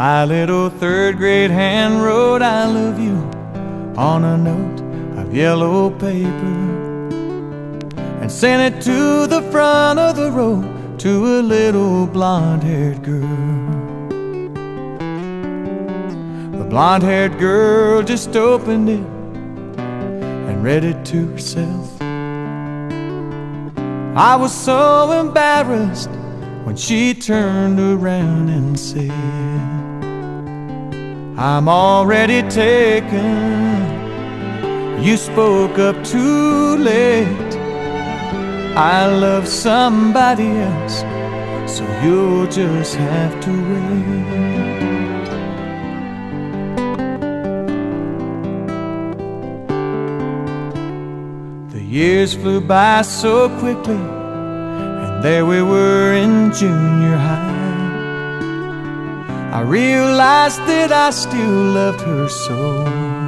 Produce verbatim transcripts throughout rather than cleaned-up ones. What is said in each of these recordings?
My little third grade hand wrote I love you on a note of yellow paper and sent it to the front of the road to a little blonde-haired girl. The blonde-haired girl just opened it and read it to herself. I was so embarrassed when she turned around and said, I'm already taken, you spoke up too late. I love somebody else, so you'll just have to wait. The years flew by so quickly, and there we were in junior high. I realized that I still loved her so.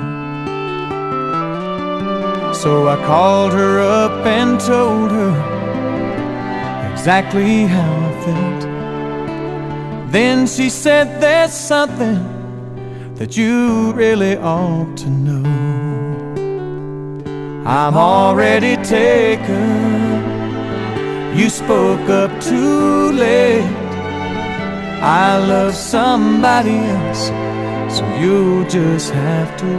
So I called her up and told her exactly how I felt. Then she said, there's something that you really ought to know. I'm already taken, you spoke up too late. I love somebody else, so you'll just have to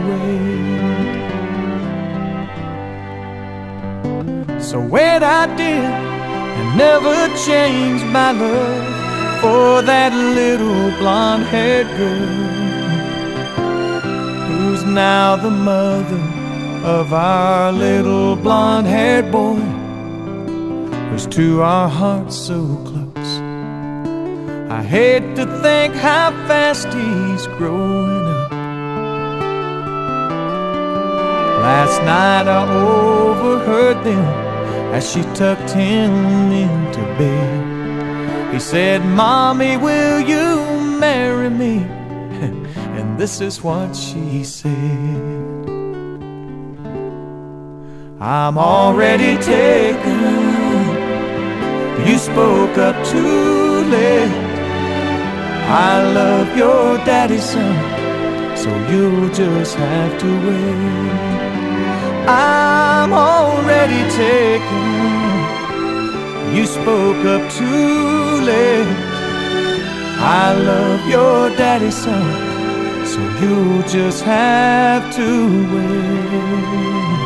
wait. So when I did, I never changed my love for that little blonde-haired girl, who's now the mother of our little blonde-haired boy, who's to our hearts so close. I hate to think how fast he's growing up. Last night I overheard them as she tucked him into bed. He said, Mommy, will you marry me? And this is what she said. I'm already taken, you spoke up too late. I love your daddy's son, so you'll just have to wait. I'm already taken, you spoke up too late. I love your daddy's son, so you'll just have to wait.